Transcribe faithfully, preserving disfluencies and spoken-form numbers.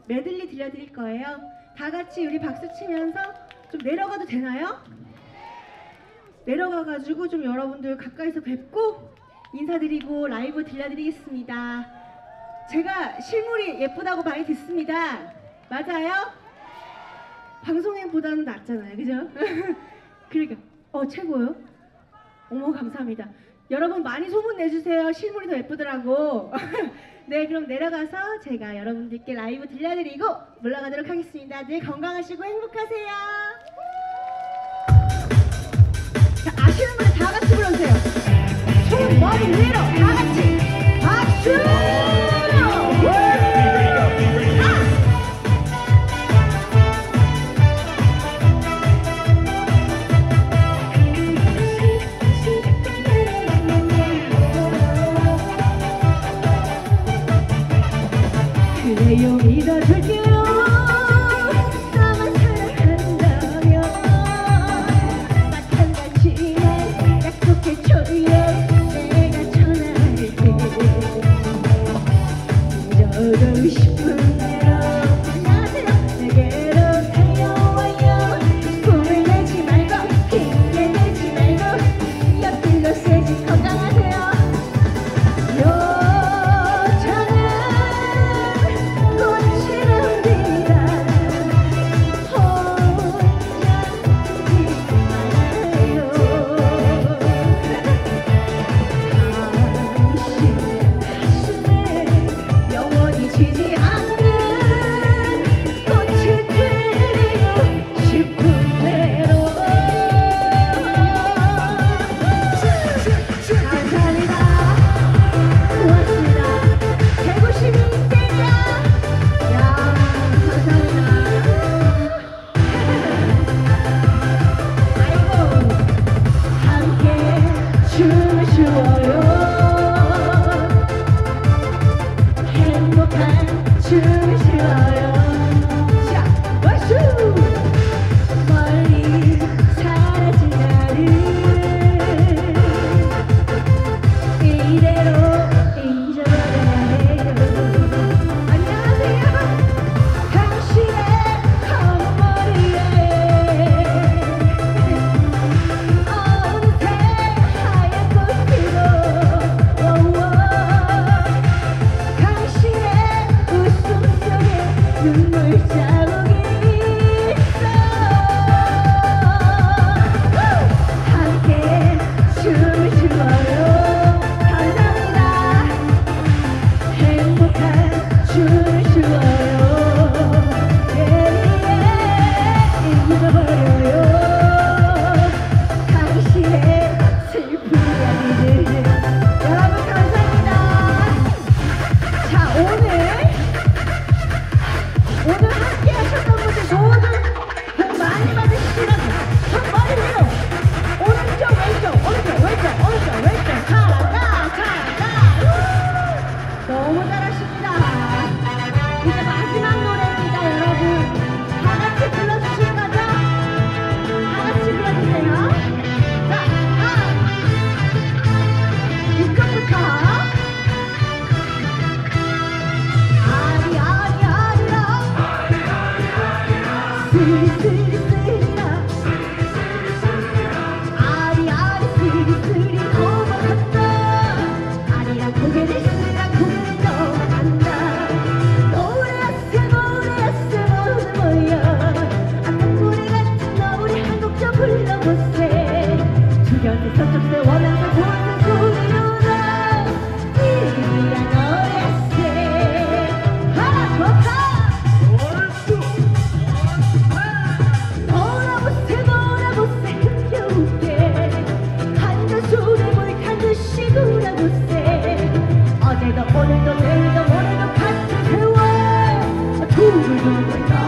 메들리 들려드릴 거예요. 다 같이 우리 박수 치면서 좀 내려가도 되나요? 내려가가지고 좀 여러분들 가까이서 뵙고 인사드리고 라이브 들려드리겠습니다. 제가 실물이 예쁘다고 많이 듣습니다. 맞아요? 방송인보다는 낫잖아요, 그죠? 그러니까 어 최고요. 어머 감사합니다. 여러분 많이 소문 내주세요. 실물이 더 예쁘더라고. 네, 그럼 내려가서 제가 여러분들께 라이브 들려드리고 물러가도록 하겠습니다. 늘 건강하시고 행복하세요. 자, 아시는 분들 다 같이 불러주세요. 손 머리 위로 다 같이 박수! 그래요 믿어줄게요. 나만 사랑한다면 마찬가지만 약속해줘요. 내가 전화할게. 잊어도 싶은 대로 안녕하세요. 내게로 달려와요. 꿈을 내지 말고 힘내 내지 말고 옆길로 세지 건강하세요. 오늘도 내일도 모레도 같이 세워 두글두글